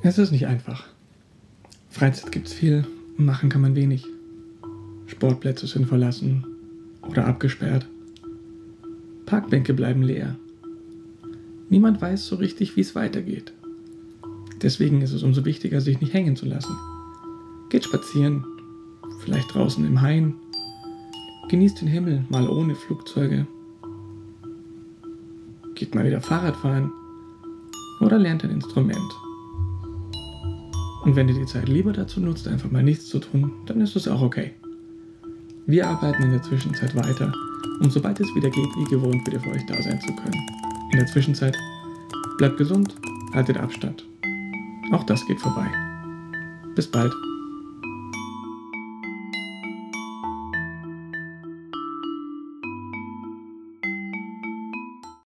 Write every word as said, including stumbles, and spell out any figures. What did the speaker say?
Es ist nicht einfach. Freizeit gibt's viel, machen kann man wenig. Sportplätze sind verlassen oder abgesperrt. Parkbänke bleiben leer. Niemand weiß so richtig, wie es weitergeht. Deswegen ist es umso wichtiger, sich nicht hängen zu lassen. Geht spazieren, vielleicht draußen im Hain. Genießt den Himmel, mal ohne Flugzeuge. Geht mal wieder Fahrrad fahren oder lernt ein Instrument. Und wenn ihr die Zeit lieber dazu nutzt, einfach mal nichts zu tun, dann ist es auch okay. Wir arbeiten in der Zwischenzeit weiter und sobald es wieder geht, wie gewohnt, wieder für euch da sein zu können. In der Zwischenzeit bleibt gesund, haltet Abstand. Auch das geht vorbei. Bis bald.